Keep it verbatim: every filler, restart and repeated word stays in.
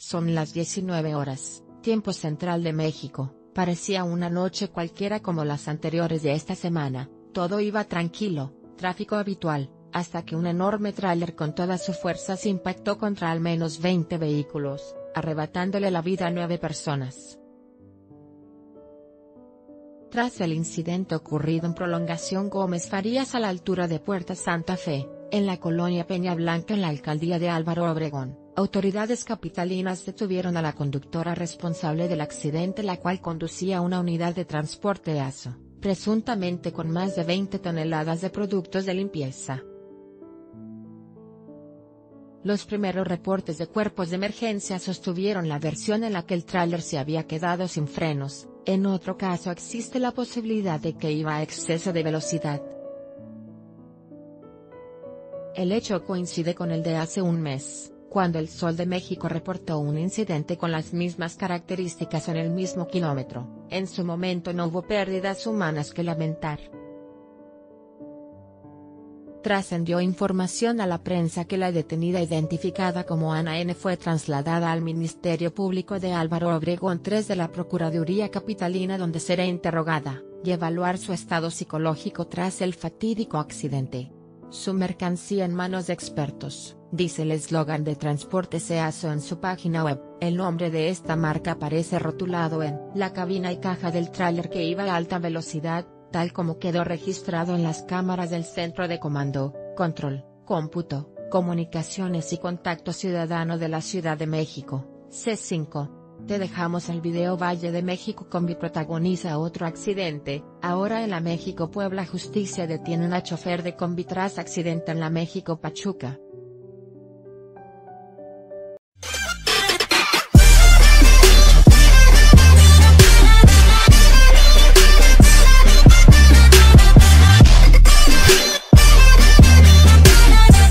Son las diecinueve horas, tiempo central de México. Parecía una noche cualquiera como las anteriores de esta semana, todo iba tranquilo, tráfico habitual, hasta que un enorme tráiler con todas sus fuerzas impactó contra al menos veinte vehículos, arrebatándole la vida a nueve personas. Tras el incidente ocurrido en Prolongación Gómez Farías a la altura de Puerta Santa Fe, en la colonia Peña Blanca en la alcaldía de Álvaro Obregón, autoridades capitalinas detuvieron a la conductora responsable del accidente, la cual conducía una unidad de transporte ASO, presuntamente con más de veinte toneladas de productos de limpieza. Los primeros reportes de cuerpos de emergencia sostuvieron la versión en la que el tráiler se había quedado sin frenos. En otro caso existe la posibilidad de que iba a exceso de velocidad. El hecho coincide con el de hace un mes, cuando el Sol de México reportó un incidente con las mismas características en el mismo kilómetro. En su momento no hubo pérdidas humanas que lamentar. Trascendió información a la prensa que la detenida, identificada como Ana N., fue trasladada al Ministerio Público de Álvaro Obregón tres de la Procuraduría Capitalina, donde será interrogada, y evaluar su estado psicológico tras el fatídico accidente. Su mercancía en manos de expertos, dice el eslogan de Transportes ASO en su página web. El nombre de esta marca aparece rotulado en la cabina y caja del tráiler que iba a alta velocidad, tal como quedó registrado en las cámaras del Centro de Comando, Control, Cómputo, Comunicaciones y Contacto Ciudadano de la Ciudad de México, C cinco. Te dejamos el video. Valle de México Combi protagoniza otro accidente. Ahora en la México Puebla, justicia detiene a chofer de combi tras accidente en la México Pachuca.